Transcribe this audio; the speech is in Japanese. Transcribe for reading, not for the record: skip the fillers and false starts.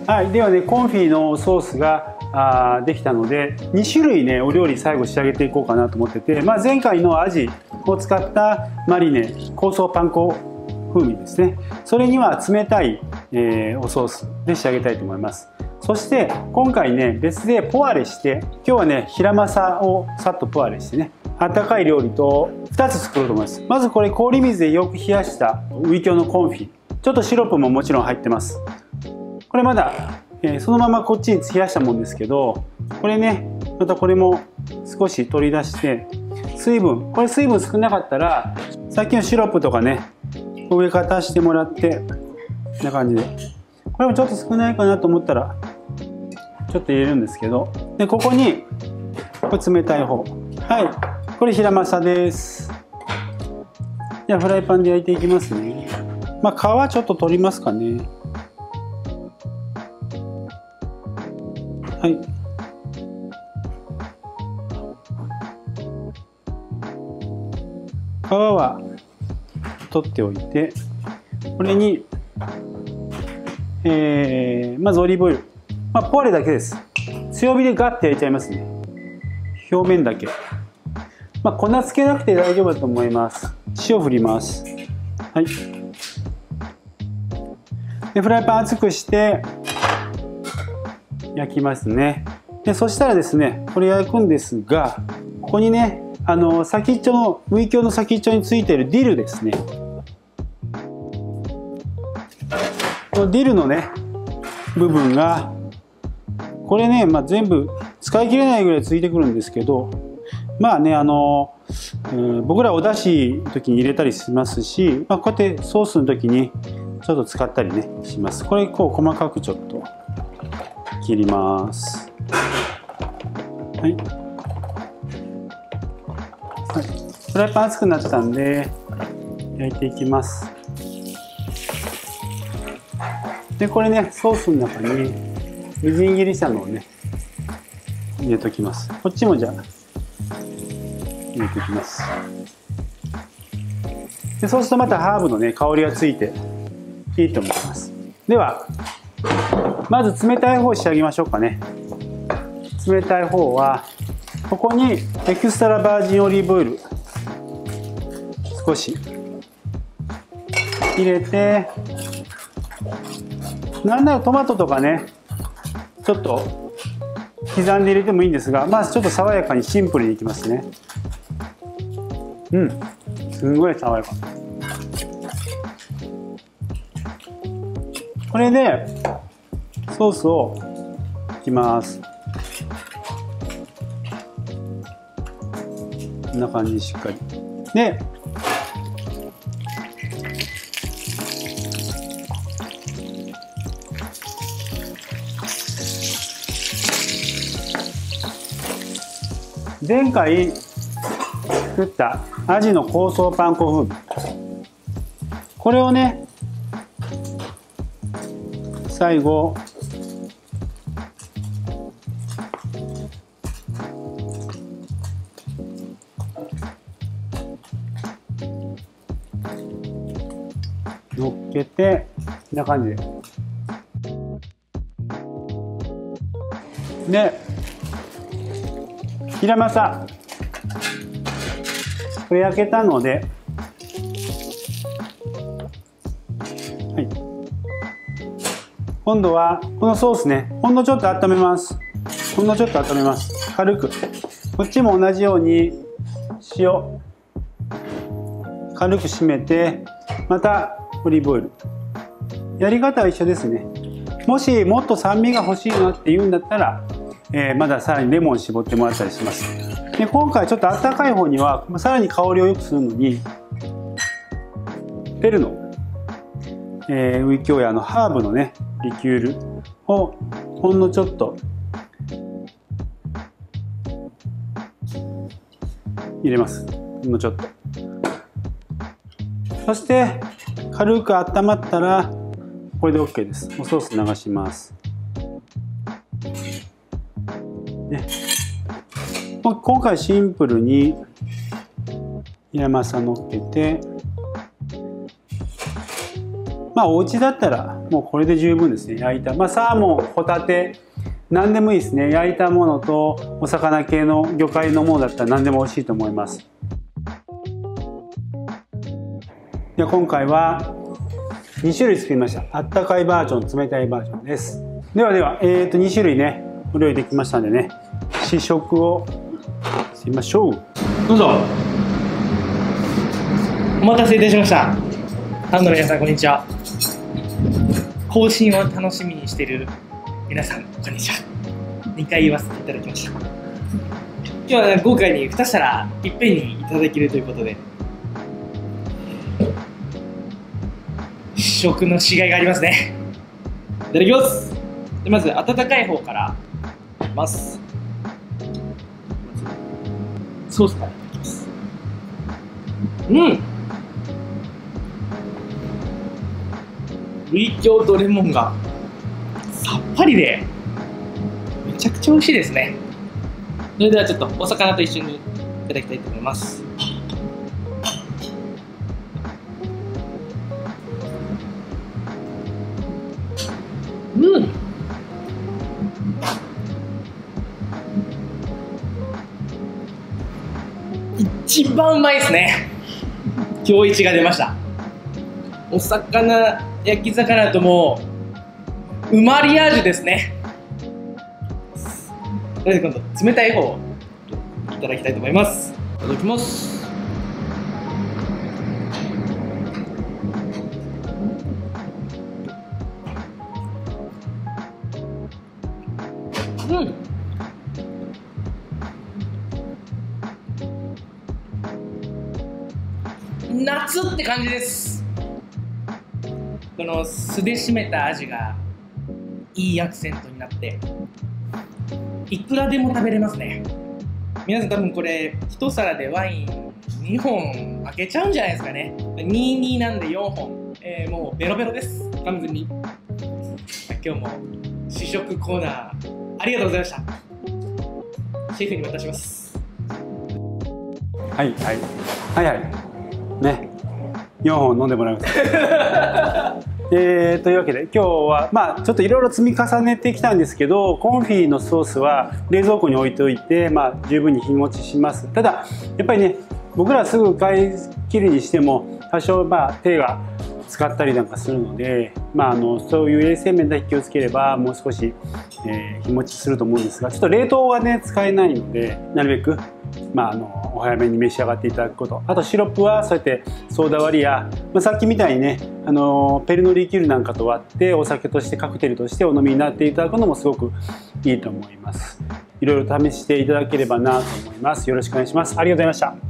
はい、ではね、コンフィのソースができたので、2種類ねお料理最後仕上げていこうかなと思ってて、前回のアジを使ったマリネ香草パン粉風味ですね、それには冷たい、おソースで仕上げたいと思います。そして今回ね別でポワレして、今日はねヒラマサをさっとポワレしてね、温かい料理と2つ作ろうと思います。まずこれ氷水でよく冷やしたウイキョウのコンフィ、ちょっとシロップももちろん入ってます。これまだ、そのままこっちに冷やしたもんですけど、これねまたこれも少し取り出して、水分少なかったらさっきのシロップとかね上から足してもらって、こんな感じで、これもちょっと少ないかなと思ったらちょっと入れるんですけど、でここにこれ冷たい方、はい、これヒラマサです。じゃあフライパンで焼いていきますね。皮ちょっと取りますかね。はい、皮は取っておいて、これに、まずオリーブオイル、ポワレだけです。強火でガッて焼いちゃいますね、表面だけ。粉つけなくて大丈夫だと思います。塩振ります。はい、でフライパン熱くして焼きますね。でそしたらですね、これ焼くんですが、ここにね先っちょのウイキョウの先っちょについているディルですね、このディルのね部分がこれね、全部使い切れないぐらいついてくるんですけど、僕らお出汁の時に入れたりしますし、こうやってソースの時にちょっと使ったりねします。これこう細かくちょっと切ります。はい、はい、フライパン熱くなったんで焼いていきます。でこれねソースの中にみじん切りしたのをね入れときます。こっちもじゃあ入れていきます。でそうするとまたハーブのね香りがついていいと思います。ではまず冷たい方仕上げましょうかね。冷たい方はここにエクストラバージンオリーブオイル少し入れて、なんならトマトとかねちょっと刻んで入れてもいいんですが、ちょっと爽やかにシンプルにいきますね。すんごい爽やか。これでソースをいきます。こんな感じにしっかりで、前回作ったアジの香草パン粉風味、これをね最後乗っけて、こんな感じでヒラマサこれ焼けたので、はい、今度はこのソースねほんのちょっと温めます。ほんのちょっと温めます、軽く。こっちも同じように塩軽く締めて、またオリーブオイル。やり方は一緒ですね。もしもっと酸味が欲しいなっていうんだったら、まださらにレモン絞ってもらったりします。で今回ちょっと温かい方にはさらに香りを良くするのにペルの、ウイキョウやハーブのねリキュールをほんのちょっと入れます。ほんのちょっと。そして軽く温まったらこれで OK です。おソース流します。ね、今回シンプルにヒラマサ乗っけて、お家だったらもうこれで十分ですね。焼いた、サーモン、ホタテ、何でもいいですね。焼いたものとお魚系の魚介のものだったら何でも美味しいと思います。では今回は2種類作りました。あったかいバージョン、冷たいバージョンです。では2種類ね、お料理できましたんでね、試食をしてみましょう。 どうぞ。お待たせいたしました。ファンの皆さん、こんにちは。更新を楽しみにしている皆さん、こんにちは。2回言わせていただきました。今日は豪華に2皿いっぺんにいただけるということで、試食のしがいがありますね。いただきます。でまず温かい方からいきます。ソースからいただきます。類郷とレモンがさっぱりでめちゃくちゃ美味しいですね。それではちょっとお魚と一緒にいただきたいと思います。一番うまいですね。今日一が出ました。お魚、焼き魚ともうマリアージュですね。それで今度冷たい方をいただきたいと思います。いただきます。夏って感じです。この酢で締めた味がいいアクセントになっていくらでも食べれますね。皆さん多分これ一皿でワイン2本開けちゃうんじゃないですかね。22なんで4本、もうベロベロです完全に。今日も試食コーナーありがとうございました。シェフに渡します。 はいね、4本飲んでもらいます。というわけで今日はちょっといろいろ積み重ねてきたんですけど、コンフィのソースは冷蔵庫に置いておいて、十分に日持ちします。ただやっぱりね、僕らすぐ買い切るにしても多少手が使ったりなんかするので、そういう衛生面だけ気をつければもう少し、日持ちすると思うんですが、ちょっと冷凍はね使えないので、なるべくお早めに召し上がっていただくこと。あとシロップはそうやってソーダ割りや、さっきみたいにねペルノリキュールなんかと割ってお酒としてカクテルとしてお飲みになっていただくのもすごくいいと思います。いろいろ試していただければなと思います。よろしくお願いします。ありがとうございました。